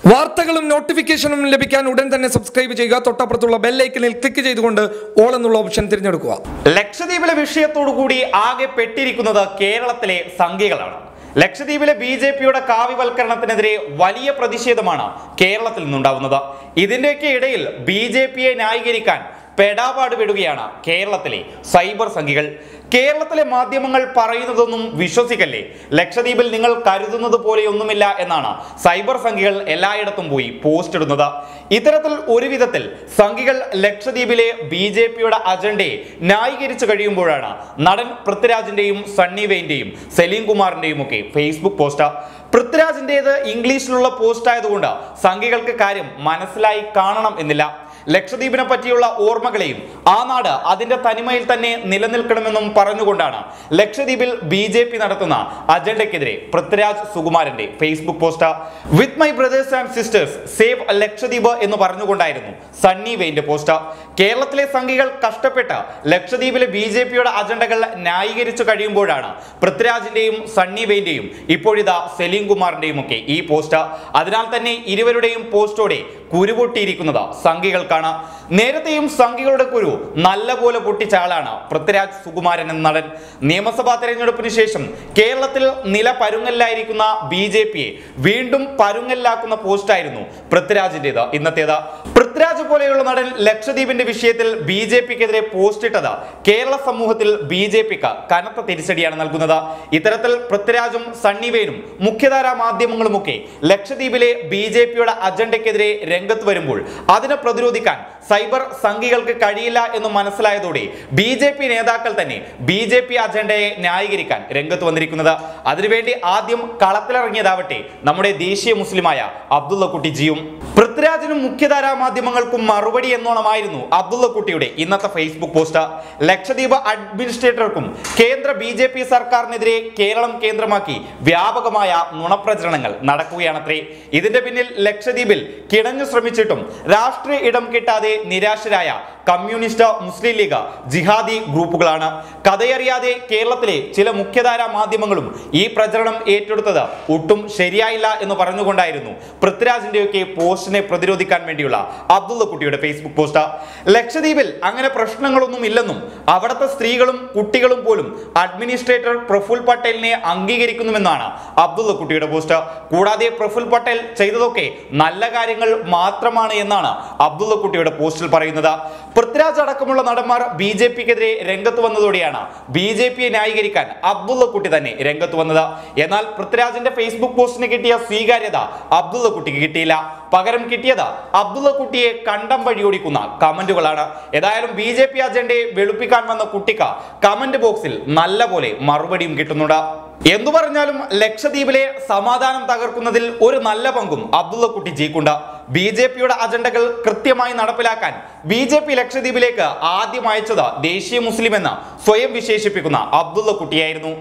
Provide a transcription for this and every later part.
വാർത്തകളും നോട്ടിഫിക്കേഷനും ലഭിക്കാൻ ഉടൻ തന്നെ സബ്സ്ക്രൈബ് ചെയ്യുക. തൊട്ടപ്പുറത്തുള്ള ബെൽ ഐക്കണിൽ ക്ലിക്ക് ചെയ്തുകൊണ്ട് ഓൾ എന്നുള്ള ഓപ്ഷൻ തിരഞ്ഞെടുക്കുക. ലക്ഷദ്വീപിലെ വിഷയത്തോടു കൂടി ആകെ പെട്ടിരിക്കുന്നത് കേരളത്തിലെ സംഘികളാണ്. ലക്ഷദ്വീപിലെ ബിജെപിയുടെ കാവ്യവൽക്കരണത്തിനെതിരെ വലിയ പ്രതിഷേധമാണ് കേരളത്തിൽ നിന്നുണ്ടാവുന്നത്. ഇതിന്റെയൊക്കെ ഇടയിൽ ബിജെപിയെ ന്യായീകരിക്കാൻ പെടാപാട് വിടുകയാണ് കേരളത്തിലെ സൈബർ സംഘികൾ. കേരളത്തിലെ മാധ്യമങ്ങൾ പറയുന്നതൊന്നും വിശ്വസിക്കല്ലേ, ലക്ഷദ്വീപിൽ നിങ്ങൾ കരുതുന്നത് പോലെയൊന്നുമില്ല എന്നാണ് സൈബർ സംഘികൾ എല്ലായിടത്തും പോയി പോസ്റ്റ് ഇടുന്നത്. ഇത്തരത്തിൽ ഒരു വിധത്തിൽ സംഘികൾ ലക്ഷദ്വീപിലെ ബിജെപിയുടെ അജണ്ടയെ ന്യായീകരിച്ചു കഴിയുമ്പോഴാണ് നടൻ പൃഥ്വിരാജിന്റെയും സണ്ണി വെയിന്റെയും സലീം കുമാറിന്റെയും ഒക്കെ ഫേസ്ബുക്ക് പോസ്റ്റ്. പൃഥ്വിരാജിന്റേത് ഇംഗ്ലീഷിലുള്ള പോസ്റ്റ് ആയതുകൊണ്ട് സംഘികൾക്ക് കാര്യം മനസ്സിലായി കാണണം എന്നില്ല. ലക്ഷദ്വീപിനെ പറ്റിയുള്ള ഓർമ്മകളെയും ആ നാട് അതിന്റെ തനിമയിൽ തന്നെ നിലനിൽക്കണമെന്നും പറഞ്ഞുകൊണ്ടാണ് ലക്ഷദ്വീപിൽ ബിജെപി നടത്തുന്ന അജണ്ടയ്ക്കെതിരെ പൃഥ്വിരാജ് സുകുമാരന്റെ Facebook post. With my brothers and sisters save Lakshadweep എന്ന് പറഞ്ഞുകൊണ്ടായിരുന്നു സണ്ണി വെയിന്റെ പോസ്റ്റ്. കേരളത്തിലെ സംഘികൾ കഷ്ടപ്പെട്ട് ലക്ഷദ്വീപിലെ ബിജെപിയുടെ അജണ്ടകൾ ന്യായീകരിച്ചു കഴിയുമ്പോഴാണ് പൃഥ്വിരാജിന്റെയും സണ്ണി വെയിന്റെയും ഇപ്പോഴിതാ സലീം കുമാറിന്റെയും ഒക്കെ ഈ പോസ്റ്റ്. അതിനാൽ തന്നെ ഇരുവരുടെയും പോസ്റ്റോടെ കുരുപൊട്ടിയിരിക്കുന്നത് സംഘികൾ. നേരത്തെയും സംഘികളുടെ കുരു നല്ലപോലെ പൊട്ടിച്ച ആളാണ് പൃഥ്വിരാജ് സുകുമാരൻ എന്ന നടൻ. നിയമസഭാ തെരഞ്ഞെടുപ്പിന് ശേഷം കേരളത്തിൽ നില പരുങ്ങല്ലായിരിക്കുന്ന ബിജെപിയെ വീണ്ടും പരുങ്ങല്ലാക്കുന്ന പോസ്റ്റായിരുന്നു പൃഥ്വിരാജിന്റേത് ഇന്നത്തേത്. പൃഥ്വിരാജ് പോലെയുള്ള നടൻ ലക്ഷദ്വീപിന്റെ വിഷയത്തിൽ ബിജെപിക്കെതിരെ പോസ്റ്റ് ഇട്ടത് കേരള സമൂഹത്തിൽ ബിജെപിക്ക് കനത്ത തിരിച്ചടിയാണ് നൽകുന്നത്. ഇത്തരത്തിൽ പൃഥ്വിരാജും സണ്ണി വെയിനും മുഖ്യധാരാ മാധ്യമങ്ങളുമൊക്കെ ലക്ഷദ്വീപിലെ ബിജെപിയുടെ അജണ്ടയ്ക്കെതിരെ രംഗത്ത് വരുമ്പോൾ അതിനെ പ്രതിരോധിക്കാൻ സൈബർ സംഘികൾക്ക് കഴിയില്ല എന്ന് മനസ്സിലായതോടെ ബിജെപി നേതാക്കൾ തന്നെ ബിജെപി അജണ്ടയെ ന്യായീകരിക്കാൻ രംഗത്ത് വന്നിരിക്കുന്നത്. അതിനുവേണ്ടി ആദ്യം കളത്തിലിറങ്ങിയതാവട്ടെ നമ്മുടെ ദേശീയ മുസ്ലിമായ അബ്ദുള്ള കുട്ടി ജിയും. പൃഥ്വിരാജിനും മുഖ്യധാരാ മാധ്യമങ്ങൾക്കും മറുപടി എന്നോണമായിരുന്നു അബ്ദുള്ള കുട്ടിയുടെ ഇന്നത്തെ ഫേസ്ബുക്ക് പോസ്റ്റ്. ലക്ഷദ്വീപ് അഡ്മിനിസ്ട്രേറ്റർക്കും കേന്ദ്ര ബിജെപി സർക്കാരിനെതിരെ കേരളം കേന്ദ്രമാക്കി വ്യാപകമായ നുണപ്രചരണങ്ങൾ നടക്കുകയാണത്രേ. ഇതിന്റെ പിന്നിൽ ലക്ഷദ്വീപിൽ കിണഞ്ഞു ശ്രമിച്ചിട്ടും രാഷ്ട്രീയ ഇടം കിട്ടാതെ നിരാശരായ കമ്മ്യൂണിസ്റ്റ്, മുസ്ലിം ലീഗ്, ജിഹാദി ഗ്രൂപ്പുകളാണ്. കഥയറിയാതെ കേരളത്തിലെ ചില മുഖ്യധാരാ മാധ്യമങ്ങളും ഈ പ്രചരണം ഏറ്റെടുത്തത് ഒട്ടും ശരിയായില്ല എന്ന് പറഞ്ഞുകൊണ്ടായിരുന്നു പൃഥ്വിരാജിന്റെയൊക്കെ പോസ്റ്റിനെ പ്രതിരോധിക്കാൻ വേണ്ടിയുള്ള അബ്ദുള്ള കുട്ടിയുടെ ഫേസ്ബുക്ക് പോസ്റ്റ്. ലക്ഷദ്വീപിൽ അങ്ങനെ പ്രശ്നങ്ങളൊന്നും ഇല്ലെന്നും അവിടുത്തെ സ്ത്രീകളും കുട്ടികളും പോലും അഡ്മിനിസ്ട്രേറ്റർ പ്രഫുൽ പട്ടേലിനെ അംഗീകരിക്കുന്നുവെന്നാണ് അബ്ദുള്ള കുട്ടിയുടെ പോസ്റ്റ്. കൂടാതെ പ്രഫുൽ പട്ടേൽ ചെയ്തതൊക്കെ നല്ല കാര്യങ്ങൾ മാത്രമാണ് എന്നാണ് അബ്ദുള്ള കുട്ടിയുടെ പോസ്റ്റിൽ പറയുന്നത്. പൃഥ്വിരാജ് അടക്കമുള്ള നടന്മാർ ബിജെപിക്കെതിരെ രംഗത്ത് വന്നതോടെയാണ് ബിജെപിയെ ന്യായീകരിക്കാൻ അബ്ദുള്ള കുട്ടി തന്നെ രംഗത്ത് വന്നത്. എന്നാൽ പൃഥ്വിരാജിന്റെ ഫേസ്ബുക്ക് പോസ്റ്റിന് കിട്ടിയ സ്വീകാര്യത അബ്ദുള്ള കുട്ടിക്ക് കിട്ടിയില്ല. പകരം കിട്ടിയത് അബ്ദുള്ള കുട്ടിയെ കണ്ടം വഴിയോടിക്കുന്ന കമന്റുകളാണ്. ഏതായാലും ബിജെപി അജണ്ടയെ വെളുപ്പിക്കാൻ വന്ന കുട്ടിക്ക് കമന്റ് ബോക്സിൽ നല്ലപോലെ മറുപടിയും കിട്ടുന്നുണ്ട്. എന്തു പറഞ്ഞാലും ലക്ഷദ്വീപിലെ സമാധാനം തകർക്കുന്നതിൽ ഒരു നല്ല പങ്കും അബ്ദുള്ള കുട്ടി ജിക്കുണ്ട്. ബിജെപിയുടെ അജണ്ടകൾ കൃത്യമായി നടപ്പിലാക്കാൻ ബിജെപി ലക്ഷദ്വീപിലേക്ക് ആദ്യം അയച്ചത് ദേശീയ മുസ്ലിം എന്ന് സ്വയം വിശേഷിപ്പിക്കുന്ന അബ്ദുള്ള കുട്ടിയായിരുന്നു.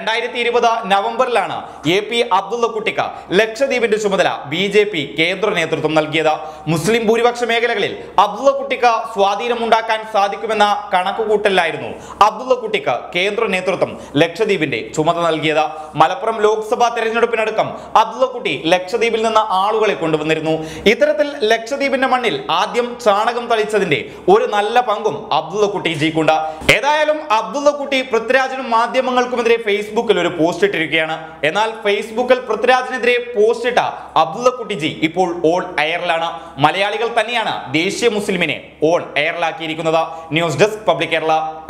2020 നവംബറിലാണ് AP അബ്ദുള്ള കുട്ടിക്ക് ലക്ഷദ്വീപിന്റെ ചുമതല ബിജെപി കേന്ദ്ര നേതൃത്വം നൽകിയത്. മുസ്ലിം ഭൂരിപക്ഷ മേഖലകളിൽ അബ്ദുള്ള കുട്ടിക്ക് സ്വാധീനമുണ്ടാക്കാൻ സാധിക്കുമെന്ന കണക്കുകൂട്ടലിലായിരുന്നു അബ്ദുള്ള കുട്ടിക്ക് കേന്ദ്ര നേതൃത്വം ലക്ഷദ്വീപിന്റെ ചുമതല നൽകിയത്. മലപ്പുറം ലോക്സഭാ തെരഞ്ഞെടുപ്പിനടക്കം അബ്ദുള്ള കുട്ടി ലക്ഷദ്വീപിൽ നിന്ന് ആളുകളെ കൊണ്ടുവന്നിരുന്നു. ഇത്തരത്തിൽ ലക്ഷദ്വീപിന്റെ മണ്ണിൽ ആദ്യം ചാണകം തളിച്ചതിന്റെ ഒരു നല്ല പങ്കും അബ്ദുള്ള കുട്ടി ജിക്കുണ്ട്. ഏതായാലും അബ്ദുള്ള കുട്ടി പൃഥ്വിരാജിനും മാധ്യമങ്ങൾക്കുമെതിരെ ഫേസ്ബുക്കിൽ ഒരു പോസ്റ്റ് ഇട്ടിരിക്കുകയാണ്. എന്നാൽ ഫേസ്ബുക്കിൽ പൃഥ്വിരാജിനെതിരെ പോസ്റ്റ് ഇട്ട അബ്ദുള്ള കുട്ടി ജി ഇപ്പോൾ ഓൺ എയറിലാണ്. മലയാളികൾ തന്നെയാണ് ദേശീയ മുസ്ലിമിനെ ഓൺ എയറിലാക്കിയിരിക്കുന്നത്. News desk public Kerala.